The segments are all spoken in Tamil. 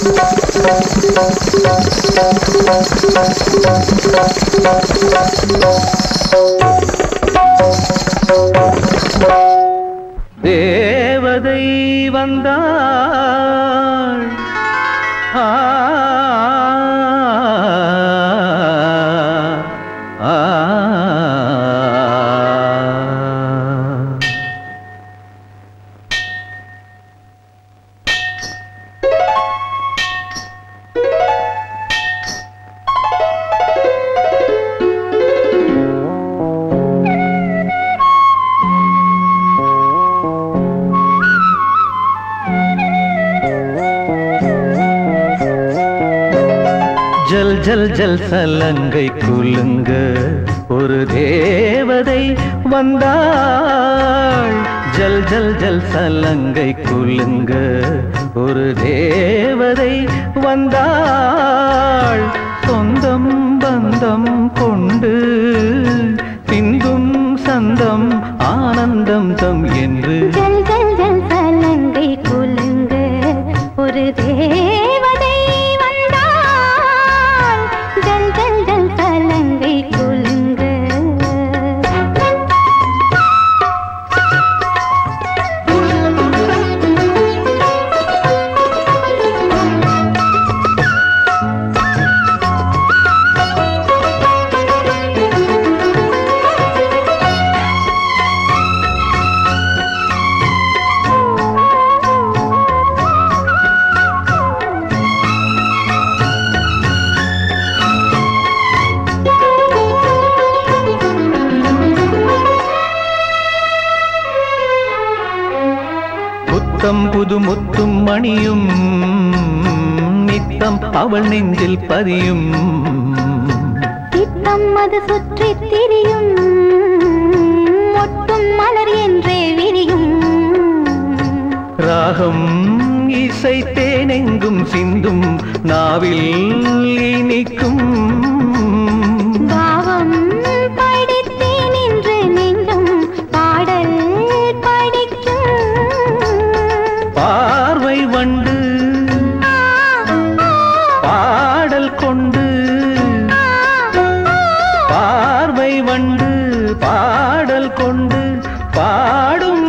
தேவதை வந்தாள் ஆ ஆ ஜல் ஜல் ஜல் சலங்கை குலுங்க ஒரு தேவதை வந்தாள். ஜல் ஜல் ஜல் சலங்கை குலுங்க ஒரு தேவதை வந்தாள். சொந்தம் பந்தம் கொண்டு சிந்தும் சந்தம் ஆனந்தம் தம் என்று ஜல் ஜல் ஜல் சலங்கை குலுங்க ஒரு தேவதை புது முத்தும் மணியும் நித்தம் அவள் நெஞ்சில் பதியும். நித்தம் அது சுற்றி திரியும் மொட்டும் மலர் என்றே விரியும். ராகம் இசை தேனெங்கும் சிந்தும் நாவில் இனிக்கும். பாவம் படித்தேன் என்று நெஞ்சும் பாடல் படிக்கும். பார்வை வண்டு பாடல் கொண்டு பார்வை வண்டு பாடல் கொண்டு பாடும்.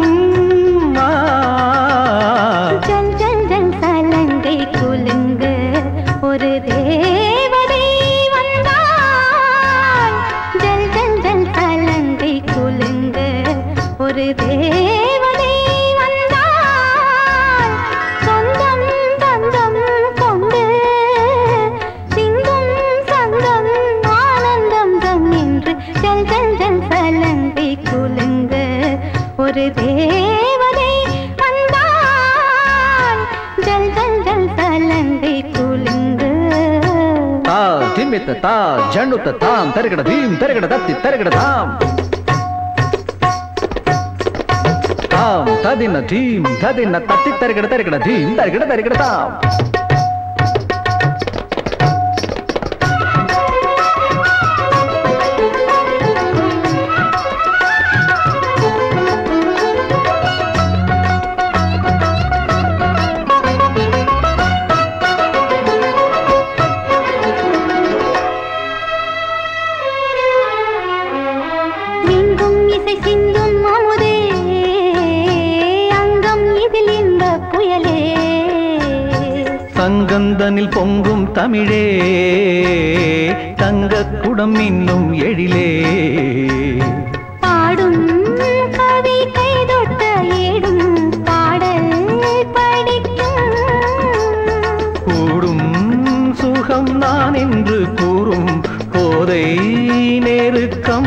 ஜல் ஜல் ஜல் சலங்கை குலுங்க ஒரு தேவதை வந்தாள். ஜல் ஜல் ஜல் சலங்கை குலுங்க ஒரு தேவதை வந்தாள். சொந்தம் பந்தம் கொண்டு சிந்தும் சந்தம் ஆனந்தம் தம் என்று ஜல் ஜல் ஜல் சலங்கை குலுங்க ஒரு தேவதை வந்தாள். ஜல் ஜல் ஜல் சலங்கை குலுங்க. தா திமித்த தா ஜண்ணுத்த தாம் தரகட தீம் தரகட தத்தி தரகட தாம். தாம் ததின தீம் ததின தத்தி தரகட தரகட தீம் தரகட தரகட தாம். சங்கந்தனில் பொங்கும் தமிழே தங்கக் குடம் இன்னும் எழிலே. பாடும் கவி கைதொட்ட ஏடும் பாடல் படிக்கும். கூடும் சுகம் நான் என்று கூறும் போதை நெருக்கம்.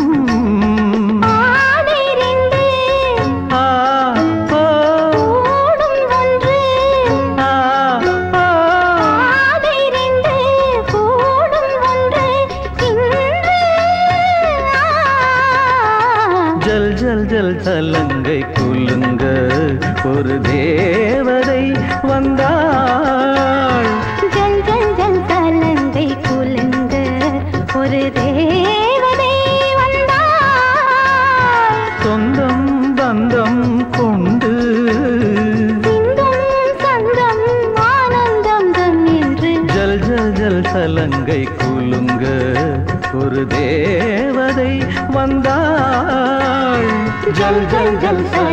ஜல் ஜல் ஜல் சலங்கை குலுங்க ஒரு தேவதை வந்தாள். ஜல் ஜல் ஜல் சலங்கை குலுங்க ஒரு தேவதை வந்தாள். சொந்தம் பந்தம் கொண்டு சிந்தும் சந்தம் ஆனந்தம் சலங்கை குலுங்க ஒரு தேவதை வந்தாள். ஜல் ஜல் ஜல்